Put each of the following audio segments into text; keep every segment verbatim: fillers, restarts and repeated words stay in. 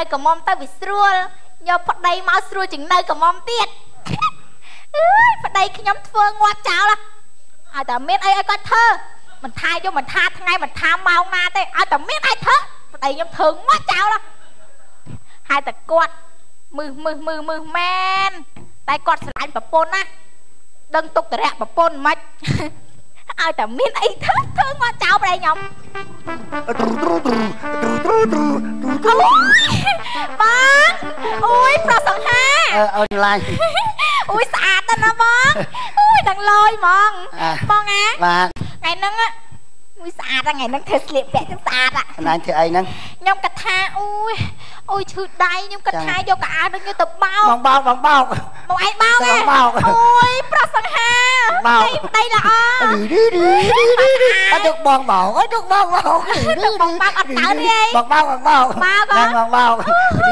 nơi cầm mom ta bị srua nhờ phật đây mau srua chừng nơi cầm mom tiệt phật đây khi nhóm thưa ngoa cháo là ai ta biết ai ai có thơ mình thay cho mình tha thằng ngày mình tha mau na thế ai ta biết ai thơ phật đây nhóm thường ngoa cháo là hai ta quạt mừ mừ mừ mừ men tay quạt lại bà pôn á đừng tục tệ bà pôn mạch ai ta biết ai thơ thơ ngoa cháo đây nhóm bác ui pro sẵn ha ờ online ui xạ tên hả bác ui đằng lôi mong mong á ngày nâng á ui xạ ra ngày nâng thịt liệp vẽ chân xạ ra anh thưa ai nâng nhông cà tha ui ui chư đây nhông cà tha vô cả đừng như tập bao bằng bao bằng bao một ai bao nghe bao ui pro sẵn ha bao đây là o có chút bong bầu có chút bong bầu bong bao ọt tớ đi bằng bao bằng bao bao con bằng bao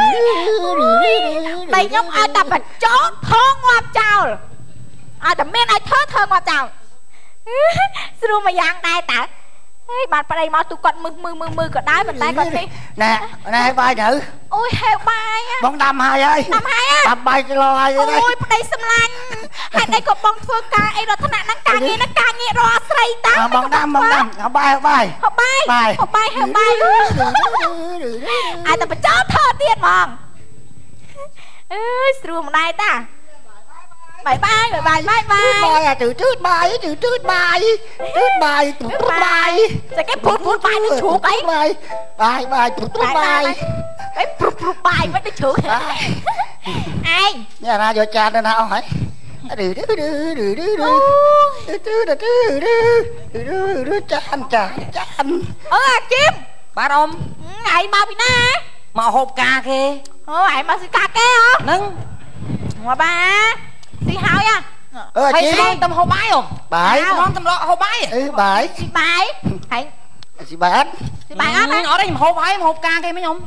đây nhông ai tập mà chó thơ ngoạp chào ai tập miên ai thơ thơ ngoạp chào sư mà giang đây ta bạn vào đây mau tụi con mư mư mư mư còn đái mình tay còn đi nè nè bay nữ ôi heo bay á bóng đâm hai ơi đâm hai á đâm bay cái lo hai ôi đây xâm lanh hai đây có bông thua ca ấy rồi thằng nạn nó ca nghe nó ca nghe rồi xây ta bóng đâm bóng đâm họ bay họ bay họ bay họ bay heo bay ai ta phải chó thơ tiền mong ơi sư mà đây ta bye bye bye bye bye bye à từ trước bài từ trước bài trước bài trước bài sẽ cái phút phút bài nó chuột ấy bài bài bài trước bài cái phút phút bài mới nó chuột ai nhà ra vô cha nên nào hả đưa đưa đưa đưa đưa đưa đưa đưa đưa đưa đưa đưa cha anh cha cha anh ơ Kim bà ông ai mau bị na mà hộp cà kìa ơ ai mau xì cà kê hả nâng mà bà xì hao nha ơ chị con tâm hộp bái không bái con tâm đó hộp bái ừ bái xì bái hãy xì bái ăn xì bái ăn ở đây mà hộp bái mà hộp cà kìa mấy nhung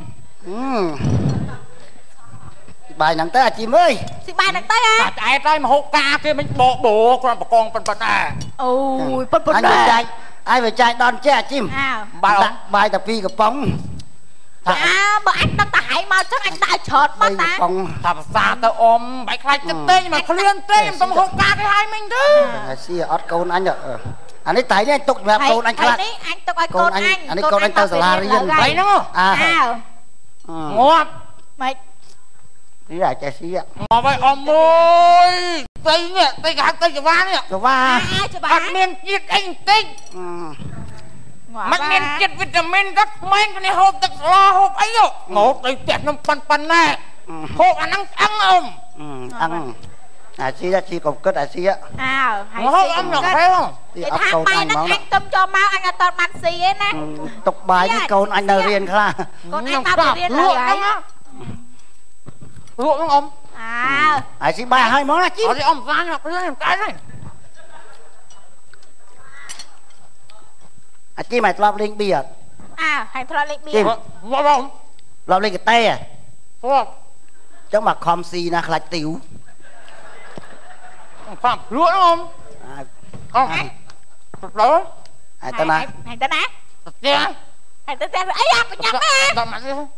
bài nặng tới à chim ơi xì bài nặng tới à ai đây mà hộp cà kia mình bộ bộ con bà con phân phân à ôi phân phân anh về trai ai về trai đòn che chim bài bài tập phi gặp bóng à bữa anh đang tải mà chắc anh đã chợt mất ta thật xa tao ôm bạch khai chất tê nhưng mà không liên tê em tao hộp cà cái hai mình chứ xì ót câu anh ạ anh ấy tải đi anh tục mẹ câu anh khác anh tục ai câu anh anh ấy câu anh tao là riêng vậy đúng không à ngọt mày đi lại chạy xí ạ ngọt vậy ông ơi tây nè tây gạt tây cái ván nè cái va mặt miên chiết anh tinh mặt miên chiết vitamin rất men cái này hộp thật lo hộp ấy rồi ngọt đây tiệt nó pan pan nè hộp ăn ăn ăn không ăn à xí á xí còn kết à xí á à hộp ăn được thấy không thì tháng mai nó anh tôm cho máu anh là toàn bán xì ấy nè tục bài với câu anh đâu riêng khá con anh tao riêng là vậy luộc không ông à à xí ba hai món á chứ ở đây ông ra nhọc cái cái này à chi mày lọc lên bia à hành lọc lên bia vâng vâng lọc lên cái tay à vâng chắc mà com xì na khai tiểu phạm luộc không không đó ai ta nói hành ta nói dạ hành ta nói ấy à nhập á đập mặt đi không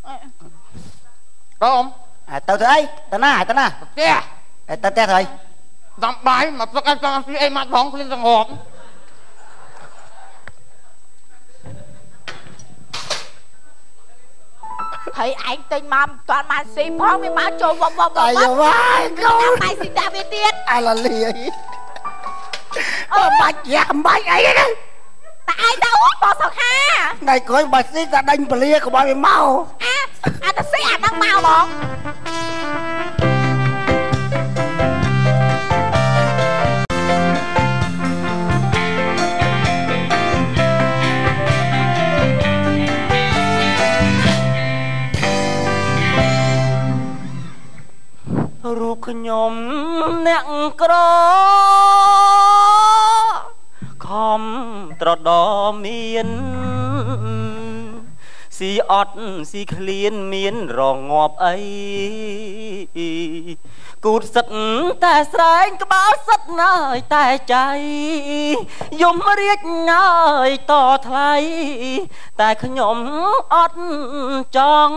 đó không à tao thấy ta nói ai ta nói dạ ta té thôi đập bài mà tôi ăn cho em mặt bóng lên tầng hộp thấy anh tên mầm toàn mà xì phong với má trộn vòng vòng vòng vòng vòng câu mày xin ra bên tiên ai là lì ấy ờ bạch giảm bạch ấy đấy tại đâu hút bò sọc ha này coi bà xí ra đánh bà lia của bà bị mau à à ta xí à đang mau bọn รูปขยมแนงกรอคอมตรดอมีนស៊ីអត់ស៊ីឃ្លានមានរងាប់អីគូតសិតតែស្រែងក្បាលសិតណើយតែចៃយំរៀចណើយតថ្លៃតែខ្ញុំអត់ចង់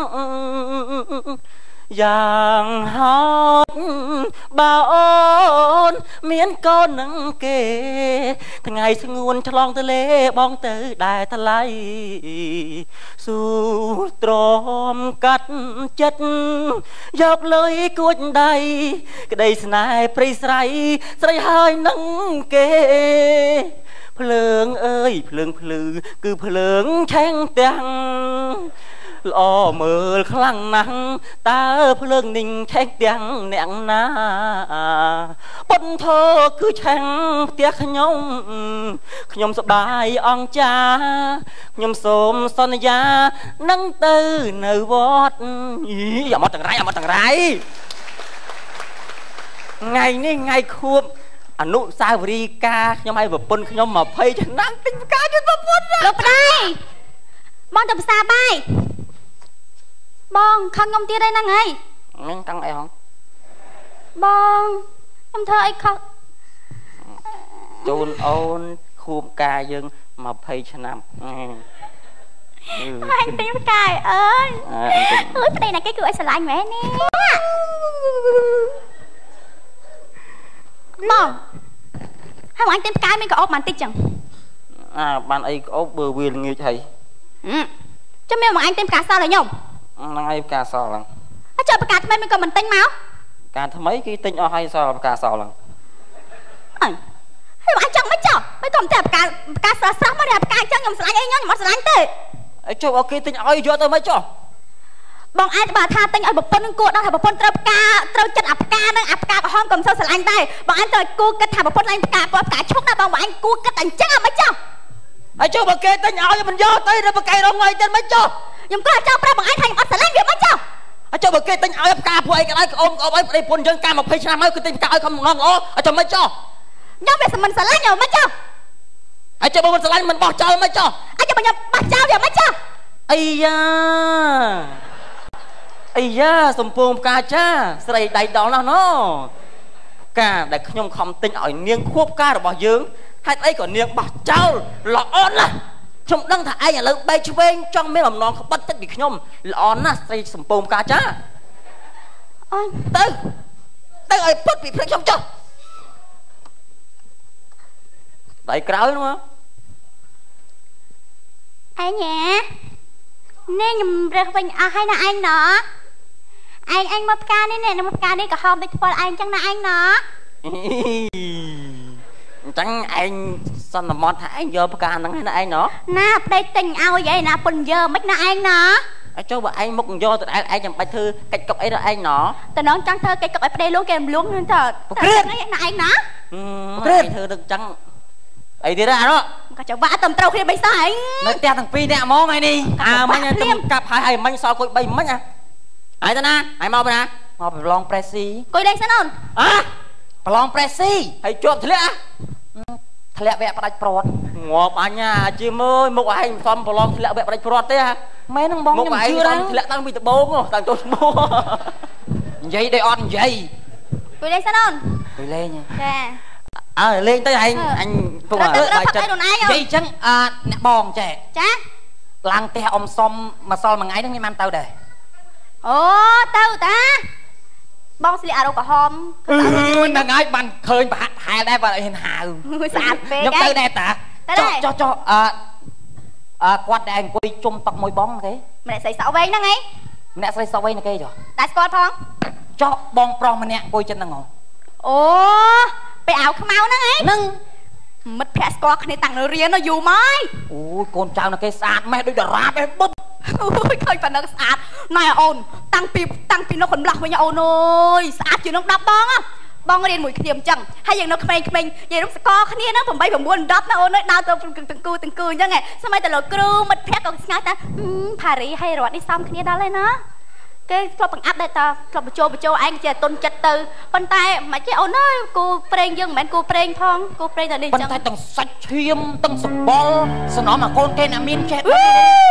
យ៉ាងហោចបើអូនមានកូននឹងគេថ្ងៃស្ងួនឆ្លងទលេបងទៅដែរថ្លៃស៊ូទ្រាំកាត់ចិត្តយកលុយគួចដៃក្តីស្នេហ៍ព្រៃស្រីស្រីហើយនឹងគេភ្លើងអើយភ្លើងភ្លឺគឺភ្លើងឆេងទាំងល្អមើលខ្លាំងណាស់តើភ្លើងនិងឆេងទាំងអ្នកណាប៉ុនធោគឺឆេងផ្ទះខ្ញុំខ្ញុំសប្បាយអង្គចាខ្ញុំសូមសន្យានឹងទៅនៅវត្តយីអាមកទាំងរៃអាមកទាំងរៃថ្ងៃនេះថ្ងៃខួបអនុស្សាវរីយ៍ការខ្ញុំឲ្យប្រពន្ធខ្ញុំยี่สิบឆ្នាំទិញផ្កាជូនប្រពន្ធលោកប្តីបងទៅផ្សារបាយបងខឹងខ្ញុំទៀតហើយហ្នឹងហើយមិនតាំងអីហងបងខ្ញុំធ្វើអីខុសជូនអូនខួបការយើងยี่สิบឆ្នាំអញទិញផ្កាអើយអើយប្តីណាគេគឺឲ្យស្រឡាញ់មែននេះបងហើយអញទិញផ្កាមានក្អោបបានតិចចឹងអើបានអីក្អោបបើវាល្ងាចហើយចាំមានមកអញទិញផ្កាសឲ្យខ្ញុំហ្នឹងហើយផ្កាសឡើងហើយចុះផ្កាថ្មីមិនក៏មិនទិញមកផ្កាថ្មីគេទិញអស់ហើយសល់ផ្កាសឡើងអើហើយអញចង់មិនចុះមិនទៅតែផ្កាផ្កាស្រស់ស្រស់មកតែផ្កាចឹងខ្ញុំស្រឡាញ់អីខ្ញុំខ្ញុំអត់ស្រឡាញ់ទេអីចុះអូគេទិញឲ្យយកទៅមិនចុះបងឯងបើថាទិញឲ្យប្រពន្ធនឹងគួរដល់ថាប្រពន្ធត្រូវផ្កាត្រូវចិត្តអាផ្កានឹងអាផ្កាក្រហមកុំសូវស្រឡាញ់ដែរបងឯងត្រូវគួរគិតថាប្រពន្ធឡើងផ្កាផ្កាឈុកណាបងបងឯងគួរគិតតែអញ្ចឹងអត់មិនចុះហើយចុះបើគេទិញឲ្យមិនយកទៅទៅប្រកែរងថ្ងៃទៀតមិនចុះខ្ញុំក៏ចង់ប្រាប់បងឯងថាខ្ញុំអត់ស្រឡាញ់វាមិនចុះហើយចុះបើគេទិញឲ្យផ្កាពួកអីក៏ដោយក្អមក្អមអីប្តីពុនយើងកាยี่สิบឆ្នាំហើយគឺទិញផ្កាឲ្យខំងងល្អហើយចុះមិនចុះខ្ញុំវាមិនស្រឡាញ់ខ្ញុំមិនចុះហើយចុះបើមិនស្រឡាញ់មិនបោះចោលមិនចុះហើយចុះបើខ្ញុំបោះចោលវាមិនចុះអីយ៉ាអីយ៉ាសំពងផ្កាចាស្រីដៃដល់ណាស់ណូផ្កាដែលខ្ញុំខំទិញឲ្យនាងខួបផ្ការបស់យើងហេតុអីក៏នាងបោះចោលល្អណាស់ខ្ញុំដឹងថាឯងឥឡូវបែកឆ្វេងចង់មានបំណងក្បិតទឹកពីខ្ញុំល្អណាស់ស្រីសំពងផ្កាចាអើទៅទៅឲ្យពុតពីព្រឹកខ្ញុំចុះដៃក្រោយនោះអញញ៉ានេះខ្ញុំរើសវិញអស់ហើយណាឯងណោះឯងឯងមកផ្កានេះនេះមកផ្កានេះក៏ហោមដូចផ្ពាល់ឯងចឹងណាឯងណោះអញ្ចឹងឯងសន្មតថាឯងយកផ្កាហ្នឹងហើយណាឯងណោះណាប្តីទិញឲ្យឯណាពុនយកមិនណាឯងណោះហើយចុះបើឯងមុខយកទៅឯងឯងចាំបាច់ធ្វើកិច្ចកុកអីដល់ឯងណោះតំណងចង់ធ្វើកិច្ចកុកឲ្យប្តីលួងគេរំលងនឹងទៅគ្រឿនណាឯងណោះគ្រឿនធ្វើទៅអញ្ចឹងអីទៀតណាណោះក៏ចាំវាតំត្រូវគ្នាបីសោះឯងនៅផ្ទះទាំងពីរអ្នកហ្មងហើយនេះអើមិញទៅកាប់ហើយហើយមិញសល់គួយបីមិញហ៎ហើយទៅណាហើយមកពីណាមកប្រឡងប្រេស៊ីគួយលេងសិនអូនអើប្រឡងប្រេស៊ីហើយជាប់ធ្លាក់ធ្លាក់វគ្គផ្ដាច់ព្រាត់ងាប់អញអាជាមើលមុខឯងមិនសមប្រឡងធ្លាក់វគ្គផ្ដាច់ព្រាត់ទេហ៎មែនហ្នឹងបងខ្ញុំជឿហ្នឹងធ្លាក់តាំងពីដំបូងតាំងចូលស្មោះនិយាយដូចអត់និយាយគួយលេងសិនអូនគួយលេងចាអើលេងទៅឯងអញពុកអើបាយចិត្តនិយាយអញ្ចឹងអឺអ្នកបងចេះចាឡើងផ្ទះអ៊ំសុំមកសល់មួយថ្ងៃហ្នឹងមានបានទៅដែរអូទៅតាបងស្លៀកអារ៉ូក្រហមគឺហ្នឹងហើយបានឃើញប្រហាក់ប្រហែលដែរបើហ៊ានហៅស្អាតពេកខ្ញុំទៅដែរតាចុះចុះចុះអឺអឺគាត់ដែលអង្គុយជុំតុកមួយបងគេម្នាក់ស្រីសក់វែងហ្នឹងឯងម្នាក់ស្រីសក់វែងគេចុះតែស្គាល់ផងចុះបងប្រុសម្នាក់អង្គុយចិត្តហ្នឹងហ៎អូពេលអាវខ្មៅហ្នឹងឯងហ្នឹងមិត្តភ័ក្ដិស្គាល់គ្នាតាំងនៅរៀនយូរមកអូយកូនចៅនៅគេស្អាតម៉េះដូចតារាបឯងបុតអូយឃើញប៉ុណ្ណឹងស្អាតណែអូនតាំងពីតាំងពីនៅកន្លោះវិញអូនអើយស្អាតជាងនឹងដប់បងបងរៀនមួយគ្នាអញ្ចឹងហើយយើងនៅក្មេងៗនិយាយរំស្គាល់គ្នាហ្នឹងeight nine tenណាអូនអើយដើរទៅទាំងគូទាំងគូអញ្ចឹងឯងសម័យតែលោកគ្រូមិត្តភ័ក្ដិក៏ស្ងាត់ថាផារីហើយរត់នេះសំគ្នាដល់ហើយណាគេធ្លាប់បង្អាប់ដែរតធ្លាប់បញ្ចូលបញ្ចូលឯងជាតុនចិត្តទៅប៉ុន្តែមិនចេះអូនអើយគូប្រេងយើងមិនមែនគូប្រេងផងគូប្រេងតែនេះចឹងប៉ុន្តែទាំងសាច់ឈាមទាំងសម្បល់សំណំអាកូនគេណាមានចេះ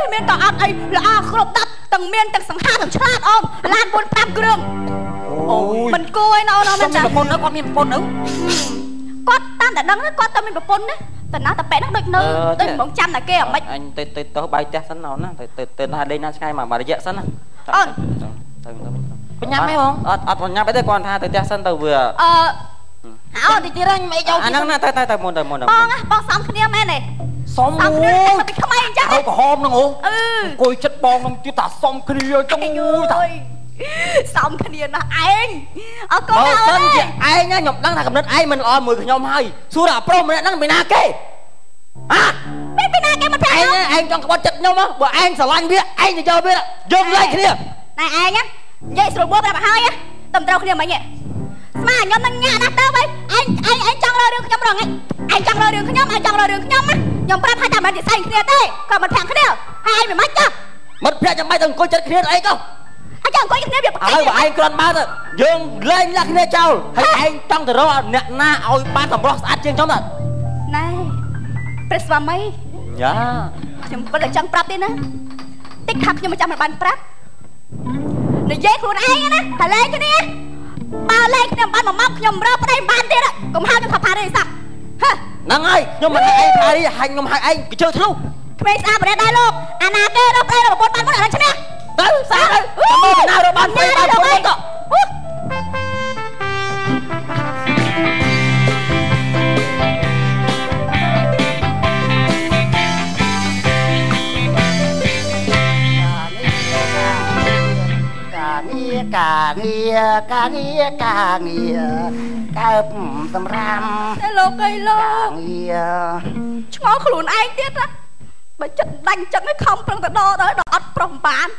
មានក៏អត់អីល្អគ្រប់ដាប់ទាំងមានទាំងសង្ហាទាំងឆ្លាតអូនឡានbốn nămគ្រឿងអូមិនគួរឯណោណោមិនចាប្រពន្ធគាត់មានប្រពន្ធទៅគាត់តាមតែដឹងគាត់ទៅមានប្រពន្ធណាតែណាតែបែកហ្នឹងដូចនៅដូចហ្មងចាំតែគេអាមិនអញទៅទៅទៅបាយផ្ទះសិនណោណាទៅទៅទៅណាដេញណាឆ្ងាយមករយៈសិនណាអូនទៅទៅបញ្ញាប់ទេបងអត់អត់បញ្ញាប់ទេគាត់ថាទៅផ្ទះសិនទៅវាអឺអត់តិចទៀតខ្ញុំអីយកអាហ្នឹងណាទៅទៅទៅមុនទៅមុនបងបងសំគ្នាមែនទេសំគ្នាទៅថ្មីអញ្ចឹងទៅក្រហមហ្នឹងអូអង្គុយចិត្តបងហ្នឹងទៀតថាសំគ្នាចឹងអូយថាសំគ្នាណាឯងអើកូនបើសិនជាឯងខ្ញុំដឹងថាកំណត់ឯងមិនល្អមួយខ្ញុំហើយសួរថាប្រុសម្នាក់ហ្នឹងពីណាគេហ៎មិនពីណាគេមិនប្រាប់ឯងឯងចង់ក្បត់ចិត្តខ្ញុំបើឯងស្រឡាញ់វាឯងទៅយកវាយើងលែងគ្នាតែឯងនិយាយស្រួលបួប្រាប់ឲ្យហើយតំត្រូវគ្នាមិញស្មាខ្ញុំនឹងញ៉ាក់ណាស់ទៅវិញឯងឯងឯងចង់លើរឿងខ្ញុំរងឯងចង់លើរឿងខ្ញុំឯងចង់លើរឿងខ្ញុំណាខ្ញុំប្រាប់ថាតែមិននិយាយគ្នាទេក៏មិនប្រាំងគ្នាហើយឯងមិនមិនចុះមិនប្រាក់ចាំបាច់ទៅអង្គុយចិត្តគ្នាអីក៏អញ្ចឹងអង្គុយគ្នាវាប្រកែកហើយបើឯងគ្រាន់បើទៅយើងលែងលាក់គ្នាចោលហើយឯងចង់ទៅរកអ្នកណាឲ្យបានសម្រស់ស្អាតជាងខ្ញុំណាណែព្រះស្វាមីយ៉ាខ្ញុំមិនដឹងចង់ប្រាប់ទេណាតិចថាខ្ញុំមិនចាំមិនបានប្រាប់និយាយខ្លួនឯងណាតែលែងគ្នាបើលែងខ្ញុំបានមកមកខ្ញុំរើប្តីបានទៀតកុំហៅខ្ញុំថាផារីសោះហ្នឹងហើយខ្ញុំមិនហៅឯងផារីហាញ់ខ្ញុំហៅឯងកញ្ជើធ្លុះក្មេងស្អាតប្រេះដែរលោកអាណាគេរើប្តីរើប្រពន្ធបានមកអាហ្នឹងឈ្នះទៅស្អាតទៅមើលទៅណារើបានប្តីបានប្រពន្ធក៏កាងារកាងារកាងារកើបសម្រាមតែលោកអីលោកកាងារឆ្ងល់ខ្លួនឯងទៀតណាបើចិត្តដាច់ចឹងខំប្រឹងទៅដកដល់ដល់អត់ប្រុសបាន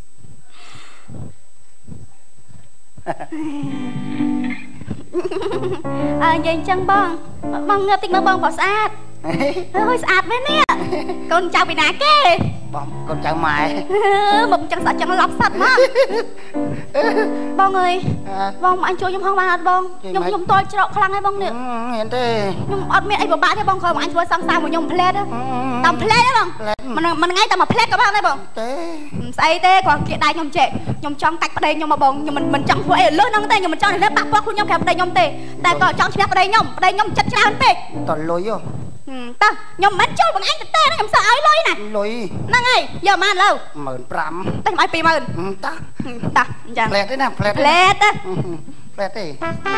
អើនិយាយអញ្ចឹងបងបងងើបតិចមើលបងប្រុសស្អាតអើយស្អាតមែននេះកូនចៅពីណាគេបងកូនចៅម៉ែមកចឹងសាក់ចឹងឡប់សាត់មកបងអើយបងអញជួយខ្ញុំហងបានអត់បងខ្ញុំខ្ញុំតល់ច្រកខ្លាំងហើយបងនេះមានទេខ្ញុំអត់មានអីពិបាកទេបងគ្រាន់តែអញធ្វើសង្សារមកខ្ញុំផ្លែតតាមផ្លែតទេបងមិនមិនថ្ងៃតែមកផ្លែតក៏បានដែរបងទេមិនស្អីទេគ្រាន់គៀកដៃខ្ញុំចេះខ្ញុំចង់កាច់ប្តីខ្ញុំមកបងខ្ញុំមិនមិនចង់ធ្វើអីលើសហ្នឹងទេខ្ញុំមិនចង់នេះប៉ះពាល់ខ្លួនខ្ញុំក្រៅប្តីខ្ញុំទេតែក៏ចង់ឈ្នះប្តីខ្ញុំប្តីខ្ញុំចិត្តច្រើនពេកតលុយហ៎តើខ្ញុំមិនចូលបងអញទៅទេខ្ញុំសើឲ្យលុយណាលុយហ្នឹងហើយយកបានលើម៉ឺនប្រាំតែខ្ញុំឲ្យពីរម៉ឺនតើតើអញ្ចឹងផ្លែតទេណាផ្លែតផ្លែតផ្លែតទេ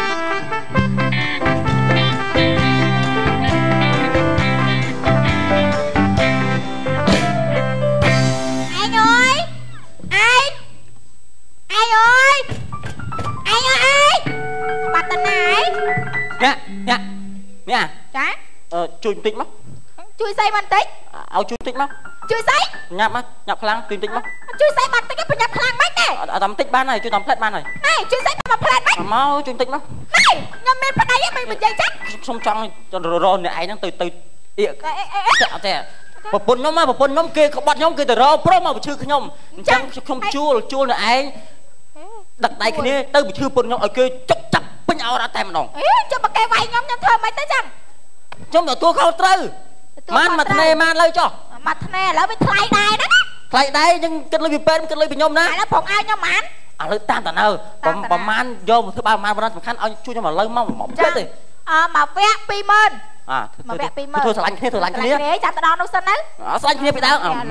អញអើយអញអញអើយអញអើយបាត់ទៅណាញ៉ាញ៉ាញ៉ាចាអឺជួយបន្តិចមកជួយស្អីបន្តិចឲ្យជួយបន្តិចមកជួយស្អីញ៉ាប់មកញ៉ាប់ខ្លាំងជួយបន្តិចមកជួយស្អីបន្តិចប្រញាប់ខ្លាំងមិនទេអត់តែបន្តិចបានហើយជួយតាមផ្លែតបានហើយហេជួយស្អីតាមផ្លែតមិនមកជួយបន្តិចមកហេខ្ញុំមានប្តីឯងមិននិយាយចាស់ខ្ញុំចង់រកអ្នកឯងហ្នឹងទៅទៅអៀកអត់ទេប្រពន្ធខ្ញុំមកប្រពន្ធខ្ញុំគេក្បត់ខ្ញុំគេទៅរកប្រុសមកបញ្ឈឺខ្ញុំអញ្ចឹងខ្ញុំជួលជួលអ្នកឯងដឹកដៃគ្នាទៅបញ្ឈឺប្រពន្ធខ្ញុំឲ្យគេចុកចាប់ពេញអោរតែម្ដងអេចុះបើគេវាយខ្ញុំខ្ញុំធ្វើមិនទៅចឹងខ្ញុំទទួលខុសត្រូវបានមួយថ្នេរបានលើចុះមួយថ្នេរឥឡូវវាថ្លៃដែរណាថ្លៃដែរយើងគិតលុយពីពេទ្យគិតលុយពីខ្ញុំណាឥឡូវផងឲ្យខ្ញុំបានឥឡូវតាមតានៅប្រហែលយកធ្វើបើប្រហែលសំខាន់ឲ្យជួយខ្ញុំឥឡូវមកមកពេទ្យទេអើមកវគ្គពីរម៉ឺនអាមកវគ្គពីរម៉ឺនធ្វើស្រឡាញ់គ្នាធ្វើស្រឡាញ់គ្នាចាំទៅដល់នោះសិនទៅស្រឡាញ់គ្នាពីដើមឥឡូវ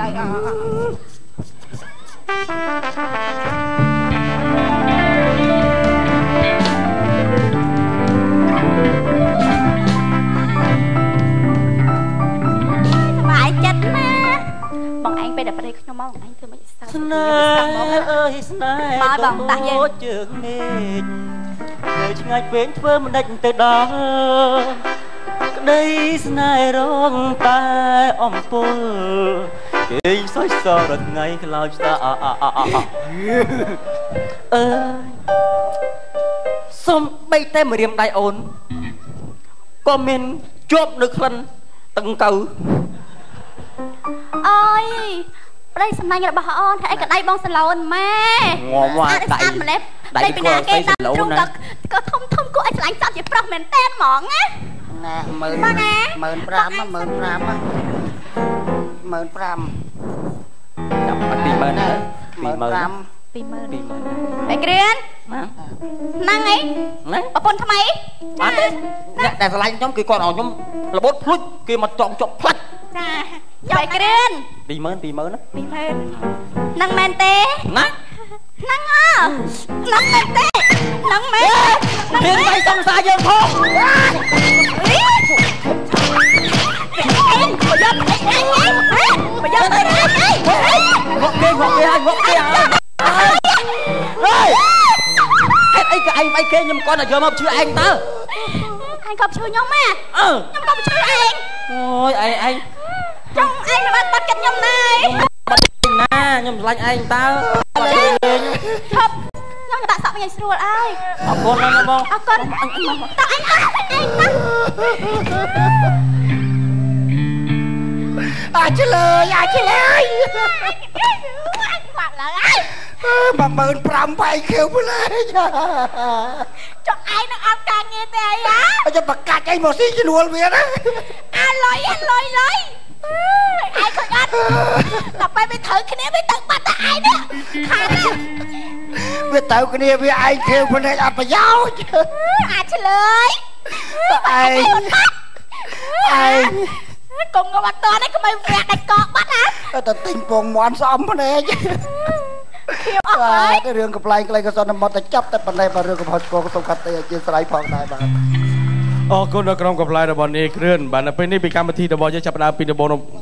បងឯងពេលដែលប្តីខ្ញុំមកបងឯងធ្វើមិនសើស្នេហ៍អើយស្នេហ៍មកបងតាយើងជើងមេឃនៅឆ្ងាយពេកធ្វើមិនដេចទៅដល់ក្តីស្នេហ៍រងតែអំពើគេសោយសរថ្ងៃខ្លោចស្តាអអអអអើយសុំបីតែម្រាមដៃអូនក៏មានជាប់នៅក្លិនតឹងកៅអើយប្តីសំណាញ់របស់អូនថាអីក៏ដៃបងសឡូនម៉ែងំមកដៃដៃម្លេះដៃពីណាគេតាមទ្រូងក៏ក៏ធំធំគួរឲ្យឆ្លាញ់ចាប់ជាប្រុសមែនតែនហ្មងណាណាម៉ឺនម៉ឺនប្រាំម៉ឺនប្រាំម៉ឺនប្រាំจับมาปีเมินนะปีเมินปีเมินปีเมินไปเกรียนนั่งไงណាប្រពន្ធថ្មីអត់ទេអ្នកដែលឆ្លាញ់ខ្ញុំគឺគាត់ឲ្យខ្ញុំរបូតភ្លុចគេមកចង់ចុកផ្លាច់ចាបែកគ្រឿនពីរម៉ឺនពីរម៉ឺនណាពីរម៉ឺននឹងមែនទេណានឹងអនឹងមែនទេនឹងមែនមានតែសង្សារយើងផងប្រយ័ត្នអីអញប្រយ័ត្នអីអញងក់គេងក់គេហើយងក់គេហើយអើយហេតុអីក៏ឯងអីគេខ្ញុំគាត់តែយកមកជឿឯងតើអញក៏ជឿខ្ញុំម៉ែអឺខ្ញុំក៏ជឿឯងអូយឯងឯងចង់ឯងមិនបានបាត់ចិត្តខ្ញុំណែបាត់ណាខ្ញុំឆ្លាញ់ឯងតើលេងលេងឈប់ខ្ញុំដាក់សក់ញ៉ៃស្រួលអើយអរគុណណាស់បងអរគុណតើអញតើអញតើអញតើអាចលើយអាចលើយអញបាក់ឡើយអើយ một nghìn năm bay kêu bữa nay cho ai nó ăn càng nghe thế ấy á cho bạc cắt anh một xí cho luôn biết á ăn lôi ăn lôi lôi ai không ăn tập bay bị thử cái này bị tận bắt ai nữa khá đó biết tao cái này biết ai kêu bữa nay ăn phải giáo ai trả lời ai ai cùng ngồi bắt to đấy có mày vẹt đánh cọp bắt hả tao tình buồn món xóm bữa nay chứ cái rương cặp lại cái cái son một tay chấp tay bàn tay và rương cặp hot cô sông cắt tay trên sải phong này bạn អរគុណដល់ក្រុមកំ pl របស់នាយគ្រឿនបាទនៅពេលនេះពីកម្មវិធីរបស់យើងចាប់ផ្ដើមពីដំបូង